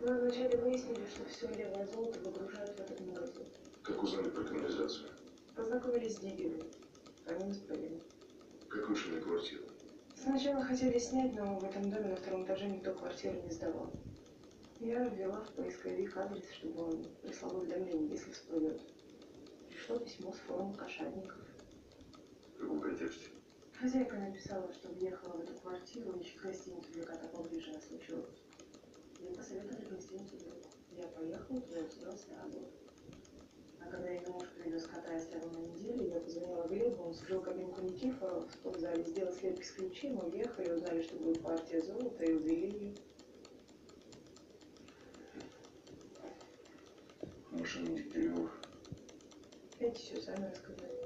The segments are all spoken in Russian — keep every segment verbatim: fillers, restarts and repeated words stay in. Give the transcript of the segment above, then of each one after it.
Мы вначале выяснили, что все левое золото выгружают в этот магазин. Как узнали про канализацию? Познакомились с дилерами. Они нас провели. Как вышли на квартиру? Сначала хотели снять, но в этом доме на втором этаже никто квартиру не сдавал. Я ввела в поисковик адрес, чтобы он прислал уведомление, если всплывет. Пришло письмо с форума кошатников. В каком контексте? Хозяйка написала, что въехала в эту квартиру, ищет гостиницу для кота поближе на случай отпуска. Ей посоветовали гостиницу друг. Я поехала, туда устроился на работу. А когда ее муж привез кота и оставил на неделю, я позвонила Глебу, он скрыл кабинку Никифора в спортзале, сделал слепки с ключей, мы уехали, узнали, что будет партия золота, и увели ее. Машина Дегтяревых. Эти все сами рассказали.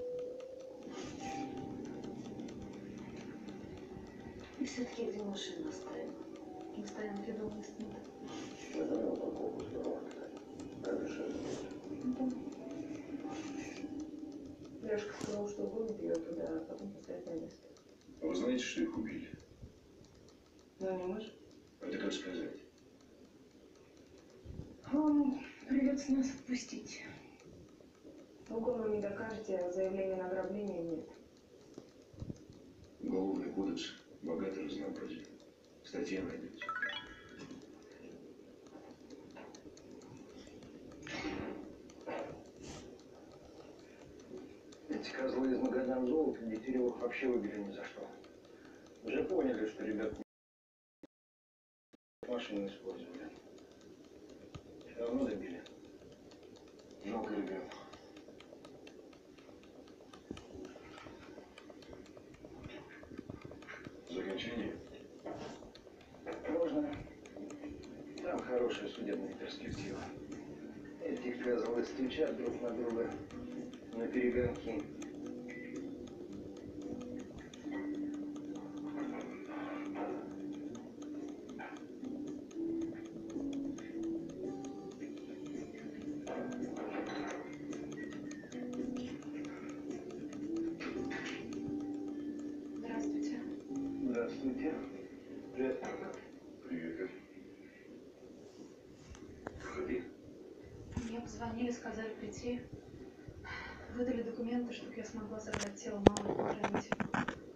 И все-таки где машину оставим? Мы ставим в виду место. Я завел парковку здорово, кстати. Как решили? Лешка сказал, что гонит ее туда, а потом поставит на место. А вы знаете, что их убили? Но не мы же. Это как сказать? Он придется нас отпустить. Уголовно не докажете, а заявления на ограбление нет. Уголовный кодекс богато разнообразен. Статья найдется. Эти козлы из магазина золота Дегтяревых вообще выбили ни за что. Уже поняли, что ребят машины использовали. Все равно добили. Жалко ребят. Заключение? Можно. Там хорошая судебная перспектива. Эти козлы стучат друг на друга на перегонки. Здравствуйте. Здравствуйте. Привет. Привет. Входи. Мне позвонили, сказали прийти. Выдали документы, чтобы я смогла забрать тело мамы и похоронить.